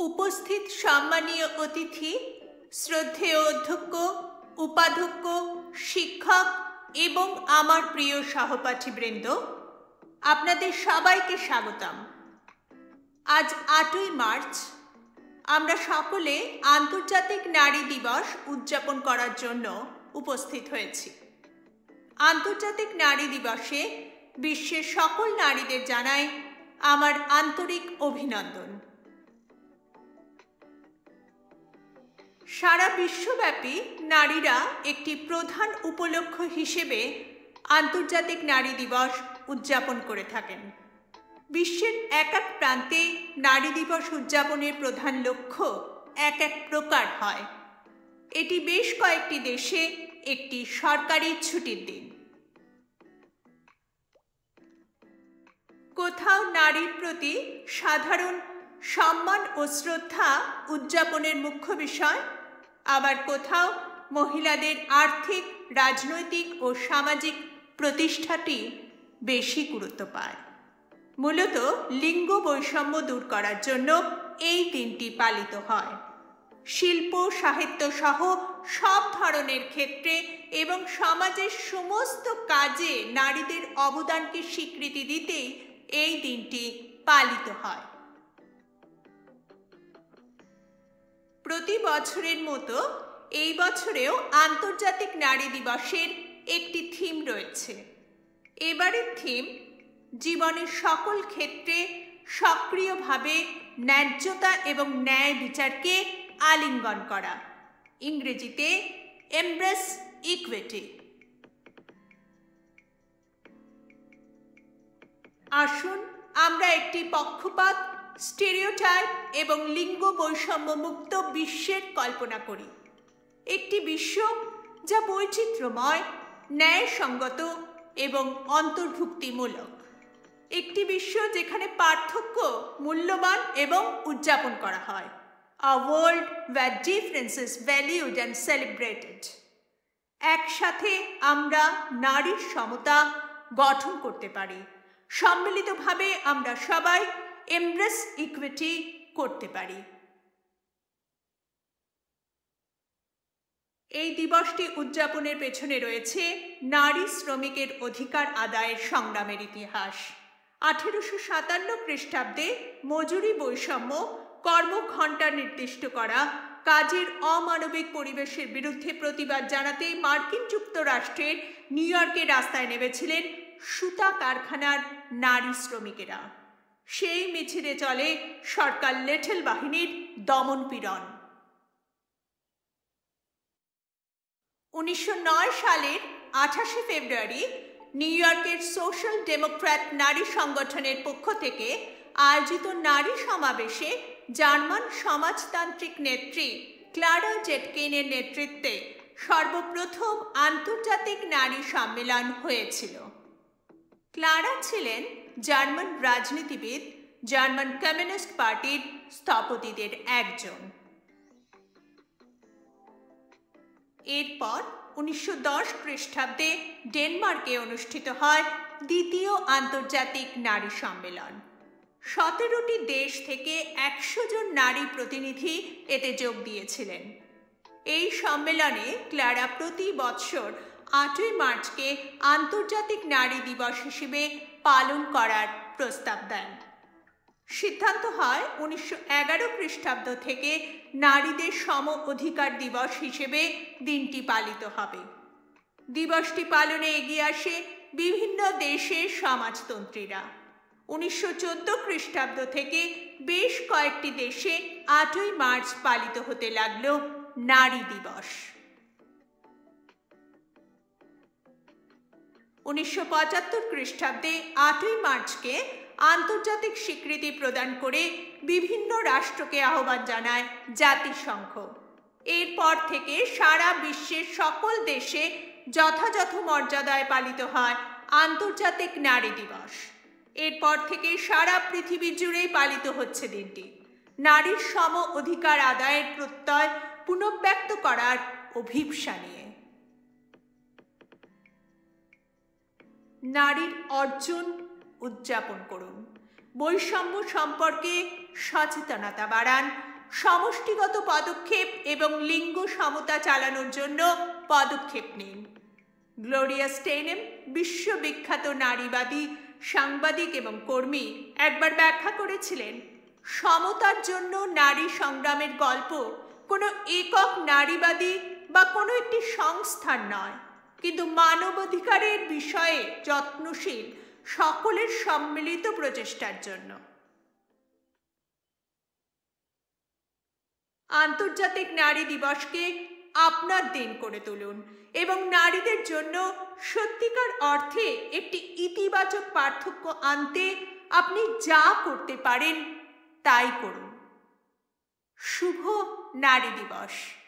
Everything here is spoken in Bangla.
উপস্থিত সম্মানীয় অতিথি, শ্রদ্ধেয় অধ্যক্ষ, উপাধ্যক্ষ, শিক্ষক এবং আমার প্রিয় সহপাঠীবৃন্দ, আপনাদের সবাইকে স্বাগতম। আজ 8ই মার্চ আমরা সকলে আন্তর্জাতিক নারী দিবস উদযাপন করার জন্য উপস্থিত হয়েছি। আন্তর্জাতিক নারী দিবসে বিশ্বের সকল নারীদের জানাই আমার আন্তরিক অভিনন্দন। সারা বিশ্বব্যাপী নারীরা একটি প্রধান উপলক্ষ হিসেবে আন্তর্জাতিক নারী দিবস উদযাপন করে থাকেন। বিশ্বের এক এক প্রান্তে নারী দিবস উদযাপনের প্রধান লক্ষ্য এক এক প্রকার হয়। এটি বেশ কয়েকটি দেশে একটি সরকারি ছুটির দিন। কোথাও নারীর প্রতি সাধারণ সম্মান ও শ্রদ্ধা উদযাপনের মুখ্য বিষয়, আবার কোথাও মহিলাদের আর্থিক, রাজনৈতিক ও সামাজিক প্রতিষ্ঠাটি বেশি গুরুত্ব পায়। মূলত লিঙ্গ বৈষম্য দূর করার জন্য এই দিনটি পালিত হয়। শিল্প, সাহিত্য সহ সব ধরনের ক্ষেত্রে এবং সমাজের সমস্ত কাজে নারীদের অবদানকে স্বীকৃতি দিতেই এই দিনটি পালিত হয়। প্রতি বছরের মতো এই বছরেও আন্তর্জাতিক নারী দিবসের একটি থিম রয়েছে। এবারের থিম জীবনের সকল ক্ষেত্রে সক্রিয়ভাবে ন্যায্যতা এবং ন্যায় বিচারকে আলিঙ্গন করা, ইংরেজিতে এমব্রেস ইকুইটি। আসুন আমরা একটি পক্ষপাত, স্টেরিওটাইপ এবং লিঙ্গ বৈষম্য মুক্ত বিশ্বের কল্পনা করি। একটি বিশ্ব যা বৈচিত্র্যময়, ন্যায়সঙ্গত এবং অন্তর্ভুক্তিমূলক। একটি বিশ্ব যেখানে পার্থক্য মূল্যবান এবং উদযাপন করা হয়। A world where difference is valued and celebrated. একসাথে আমরা নারীর সমতা গঠন করতে পারি। সম্মিলিতভাবে আমরা সবাই এমব্রেস ইকুইটি করতে পারি। এই দিবসটি উদযাপনের পেছনে রয়েছে নারী শ্রমিকের অধিকার আদায়ের সংগ্রামের ইতিহাস। 1857 খ্রিস্টাব্দে মজুরি বৈষম্য, কর্মঘণ্টা নির্দিষ্ট করা, কাজের অমানবিক পরিবেশের বিরুদ্ধে প্রতিবাদ জানাতে মার্কিন যুক্তরাষ্ট্রের নিউ ইয়র্কে রাস্তায় নেমেছিলেন সুতা কারখানার নারী শ্রমিকেরা। সেই মিছিলে চলে সরকার লেঠেল বাহিনীর দমনপীড়ন। 1909 সালের 28শে ফেব্রুয়ারি নিউ ইয়র্কের সোশ্যাল ডেমোক্র্যাট নারী সংগঠনের পক্ষ থেকে আয়োজিত নারী সমাবেশে জার্মান সমাজতান্ত্রিক নেত্রী ক্লারা জেটকিনের নেতৃত্বে সর্বপ্রথম আন্তর্জাতিক নারী সম্মেলন হয়েছিল। ক্লারা ছিলেন জার্মান রাজনীতিবিদ, জার্মান কমিউনিস্ট পার্টির স্থপতিদের একজন। এরপর 1910 খ্রিস্টাব্দে ডেনমার্কে অনুষ্ঠিত হয় দ্বিতীয় আন্তর্জাতিক নারী সম্মেলন। 17টি দেশ থেকে 100 জন নারী প্রতিনিধি এতে যোগ দিয়েছিলেন। এই সম্মেলনে ক্লারা প্রতি বৎসর 8ই মার্চকে আন্তর্জাতিক নারী দিবস হিসেবে পালন করার প্রস্তাব দেন। সিদ্ধান্ত হয় 1911 খ্রিস্টাব্দ থেকে নারীদের সম অধিকার দিবস হিসেবে দিনটি পালিত হবে। দিবসটি পালনে এগিয়ে আসে বিভিন্ন দেশের সমাজতন্ত্রীরা। 1914 খ্রিস্টাব্দ থেকে বেশ কয়েকটি দেশে 8ই মার্চ পালিত হতে লাগল নারী দিবস। 1975 খ্রিস্টাব্দে 8ই মার্চকে আন্তর্জাতিক স্বীকৃতি প্রদান করে বিভিন্ন রাষ্ট্রকে আহ্বান জানায় জাতিসংঘ। এরপর থেকে সারা বিশ্বের সকল দেশে যথাযথ মর্যাদায় পালিত হয় আন্তর্জাতিক নারী দিবস। এরপর থেকে সারা পৃথিবী জুড়েই পালিত হচ্ছে দিনটি নারীর সম অধিকার আদায়ের প্রত্যয় পুনর্ব্যক্ত করার অভিপ্সা নিয়ে। নারীর অর্জন উদযাপন করুন, বৈষম্য সম্পর্কে সচেতনতা বাড়ান, সমষ্টিগত পদক্ষেপ এবং লিঙ্গ সমতা চালানোর জন্য পদক্ষেপ নিন। গ্লোরিয়া স্টেইনেম, বিশ্ববিখ্যাত নারীবাদী সাংবাদিক এবং কর্মী, একবার ব্যাখ্যা করেছিলেন, সমতার জন্য নারী সংগ্রামের গল্প কোনো একক নারীবাদী বা কোনো একটি সংস্থার নয়, কিন্তু মানবাধিকারের বিষয়ে যত্নশীল সকলের সম্মিলিত প্রচেষ্টার জন্য। আন্তর্জাতিক নারী দিবসকে আপনার দিন করে তুলুন এবং নারীদের জন্য সত্যিকার অর্থে একটি ইতিবাচক পার্থক্য আনতে আপনি যা করতে পারেন তাই করুন। শুভ নারী দিবস।